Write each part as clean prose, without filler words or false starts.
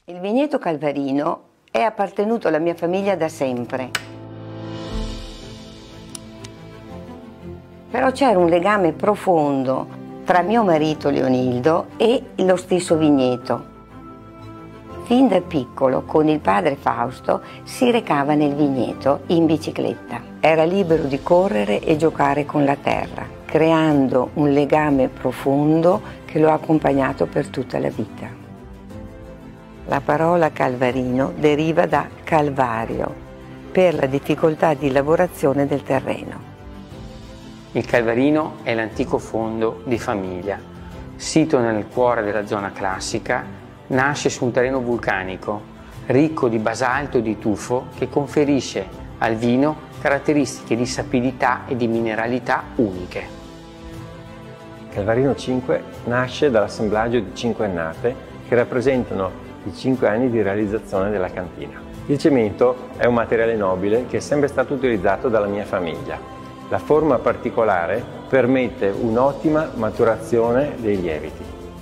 Il vigneto Calvarino è appartenuto alla mia famiglia da sempre. Però c'era un legame profondo tra mio marito Leonildo e lo stesso vigneto. Fin da piccolo, con il padre Fausto, si recava nel vigneto in bicicletta. Era libero di correre e giocare con la terra, creando un legame profondo che lo ha accompagnato per tutta la vita. La parola Calvarino deriva da Calvario, per la difficoltà di lavorazione del terreno. Il Calvarino è l'antico fondo di famiglia. Sito nel cuore della zona classica, nasce su un terreno vulcanico, ricco di basalto e di tufo, che conferisce al vino caratteristiche di sapidità e di mineralità uniche. Calvarino 5 nasce dall'assemblaggio di 5 annate che rappresentano i 5 anni di realizzazione della cantina. Il cemento è un materiale nobile che è sempre stato utilizzato dalla mia famiglia. La forma particolare permette un'ottima maturazione dei lieviti.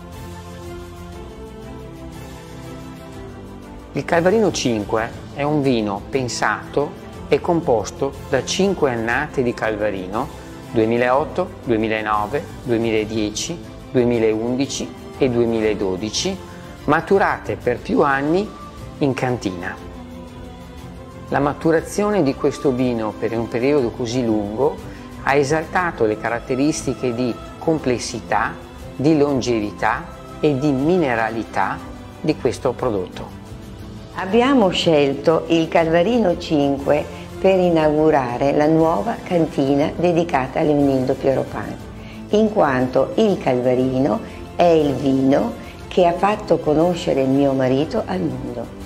Il Calvarino 5 è un vino pensato e composto da 5 annate di Calvarino 2008, 2009, 2010, 2011 e 2012, maturate per più anni in cantina. La maturazione di questo vino per un periodo così lungo ha esaltato le caratteristiche di complessità, di longevità e di mineralità di questo prodotto. Abbiamo scelto il Calvarino 5 per inaugurare la nuova cantina dedicata a Leonildo Pieropan, in quanto il Calvarino è il vino che ha fatto conoscere mio marito al mondo.